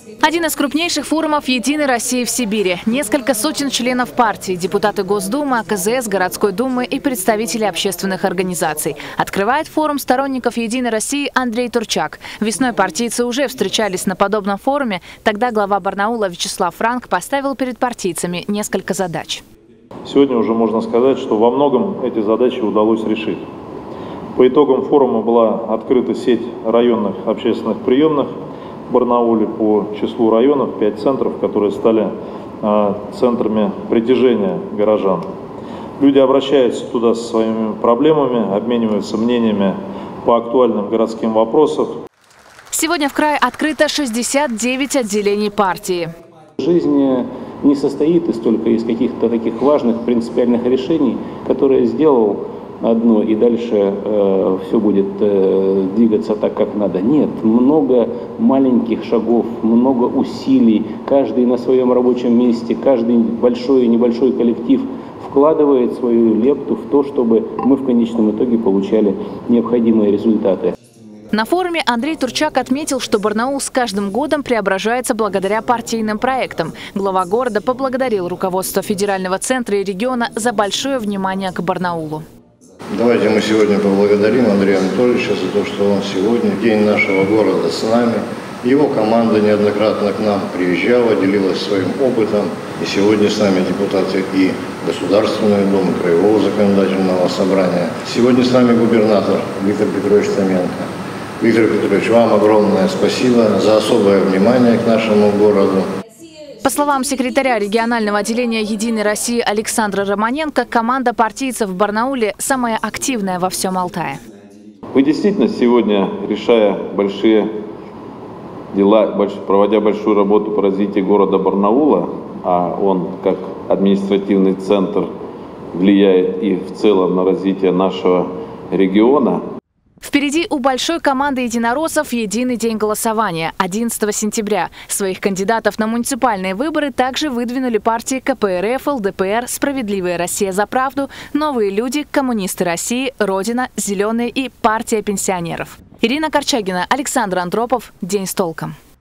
Один из крупнейших форумов «Единой России» в Сибири. Несколько сотен членов партии, депутаты Госдумы, АКЗС, городской думы и представители общественных организаций. Открывает форум сторонников «Единой России» Андрей Турчак. Весной партийцы уже встречались на подобном форуме. Тогда глава Барнаула Вячеслав Франк поставил перед партийцами несколько задач. Сегодня уже можно сказать, что во многом эти задачи удалось решить. По итогам форума была открыта сеть районных общественных приемных в Барнауле по числу районов, 5 центров, которые стали центрами притяжения горожан. Люди обращаются туда со своими проблемами, обмениваются мнениями по актуальным городским вопросам. Сегодня в крае открыто 69 отделений партии. Жизнь не состоит только из каких-то таких важных принципиальных решений, которые сделал одно и дальше все будет двигаться так, как надо. Нет, много маленьких шагов, много усилий. Каждый на своем рабочем месте, каждый большой и небольшой коллектив вкладывает свою лепту в то, чтобы мы в конечном итоге получали необходимые результаты. На форуме Андрей Турчак отметил, что Барнаул с каждым годом преображается благодаря партийным проектам. Глава города поблагодарил руководство федерального центра и региона за большое внимание к Барнаулу. Давайте мы сегодня поблагодарим Андрея Анатольевича за то, что он сегодня, в день нашего города, с нами. Его команда неоднократно к нам приезжала, делилась своим опытом. И сегодня с нами депутаты и Государственной Думы, Краевого законодательного собрания. Сегодня с нами губернатор Виктор Петрович Томенко. Виктор Петрович, вам огромное спасибо за особое внимание к нашему городу. По словам секретаря регионального отделения «Единой России» Александра Романенко, команда партийцев в Барнауле самая активная во всем Алтае. Вы действительно сегодня, решая большие дела, проводя большую работу по развитию города Барнаула, а он как административный центр влияет и в целом на развитие нашего региона. Впереди у большой команды единороссов единый день голосования – 11 сентября. Своих кандидатов на муниципальные выборы также выдвинули партии КПРФ, ЛДПР, «Справедливая Россия за правду», «Новые люди», «Коммунисты России», «Родина», «Зеленые» и «Партия пенсионеров». Ирина Корчагина, Александр Андропов. День с толком.